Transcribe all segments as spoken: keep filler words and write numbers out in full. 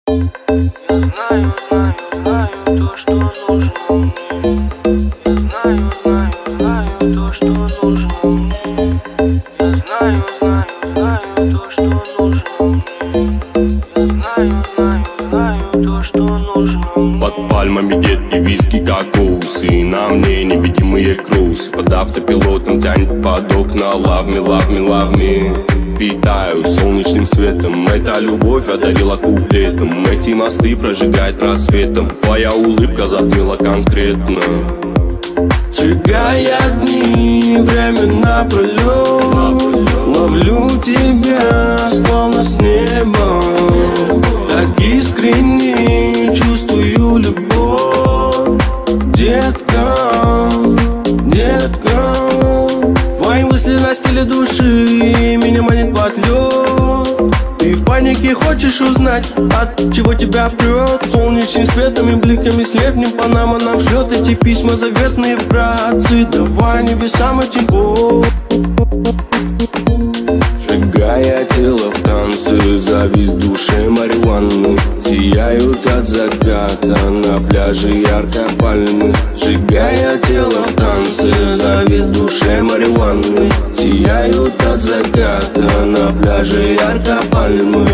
знаю, знаю, знаю то, что нужно мне. Я знаю, знаю, знаю то, что нужно мне. Я знаю, знаю, знаю то, что нужно мне. Я знаю, знаю, знаю то, что нужно мне. Под пальмами детки виски, кокосы. На мне невидимые крусы. Под автопилотом тянет под окна. Love me, love me, love me. Питаю солнечным светом. Эта любовь одарила куплетом. Эти мосты прожигает рассветом. Твоя улыбка затмила конкретно. Сжигая дни, время напролёт. Ловлю тебя, словно с неба. Так искренне чувствую любовь. Детка, детка. Твои мысли на стиле души, меня манит под лед. Ты в панике хочешь узнать, от чего тебя прет. Солнечным светом и бликами слепнем Панама нам шлет эти письма заветные, братцы. Давай небесам эти бог. Сжигая тело в танце, завис в душе марихуаны. Сияют от заката на пляже ярко пальмы. Сжигая тело в танце, завис в душе марихуаны. Сияют от заката на пляже ярко пальмы.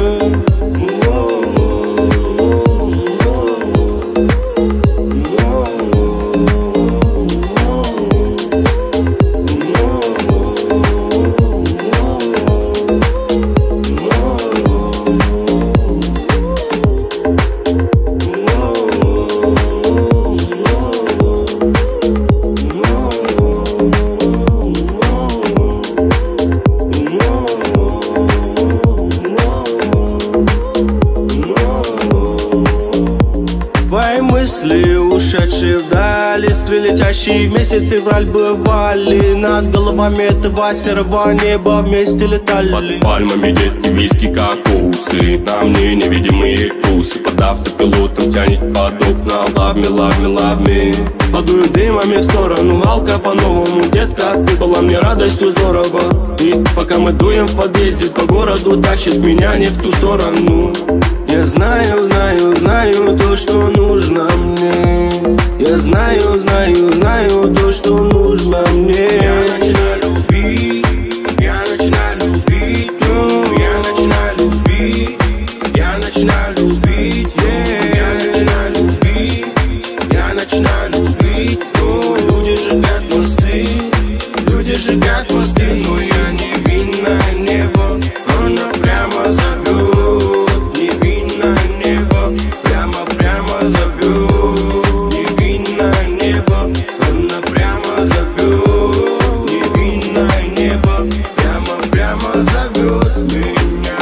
Твои мысли, ушедшие вдали, скры, летящие в месяц февраль, бывали над головами этого серого неба, вместе летали. Под пальмами детки виски, кокосы. На мне невидимые крусы. Под автопилотом тянет под окна. Love me, love me, love me. Подую дымами в сторону, галка по-новому. Детка, ты была мне радостью, здорово. И пока мы дуем в подъезде, по городу тащит меня не в ту сторону. Я знаю, знаю, знаю то, что нужно мне. Я знаю, знаю, знаю то, что нужно мне. Я начинаю любить, я начинаю любить, ну, я начинаю любить, я начинаю любить, yeah. Я начинаю любить, я начинаю любить, ну, люди сжигают мосты, люди сжигают мосты, но я невинное небо, она прямо зовет. Прямо зовет, невинное небо, она прямо зовет, невинное небо, прямо, прямо зовет меня,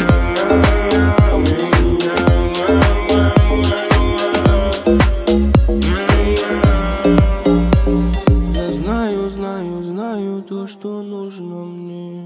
меня. Я знаю, знаю, знаю то, что нужно мне.